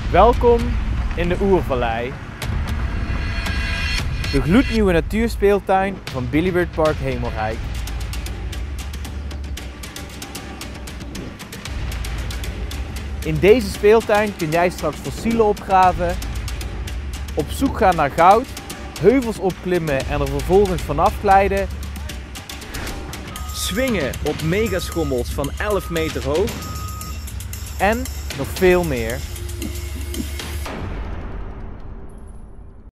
Welkom in de Oervallei. De gloednieuwe natuurspeeltuin van Billyburd Park Hemelrijk. In deze speeltuin kun jij straks fossielen opgraven, op zoek gaan naar goud, heuvels opklimmen en er vervolgens vanaf glijden, swingen op megaschommels van 11 meter hoog en nog veel meer.